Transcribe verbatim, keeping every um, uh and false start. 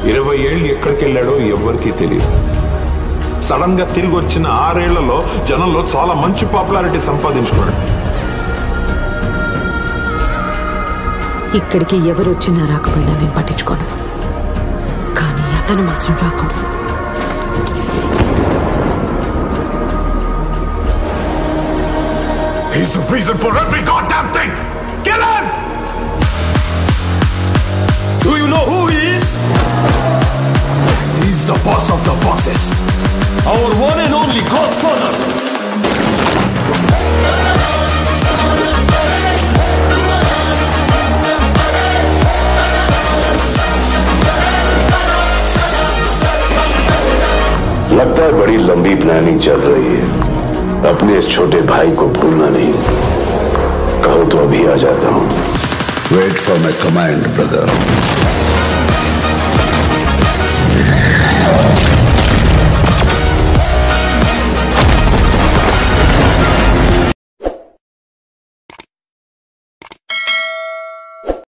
ఇరవై ఏళ్ళు ఎక్కడికి వెళ్ళాడో ఎవ్వరికీ తెలియదు. సడన్ గా తిరిగి వచ్చిన ఆరేళ్లలో జనంలో చాలా మంచి పాపులారిటీ సంపాదించుకున్నాడు. ఇక్కడికి ఎవరు వచ్చినా రాకపోయినా నేను పట్టించుకోను, కానీ అతను మాత్రం రాకూడదు. He's the reason for every goddamn thing! Kill him! Do you know who he is? He's the boss of the bosses. Our one and only Godfather. लगता है बड़ी लंबी प्लानिंग चल रही है. अपने इस छोटे भाई को भूलना नहीं. कहो तो अभी आ जाता हूं. Wait for my command brother.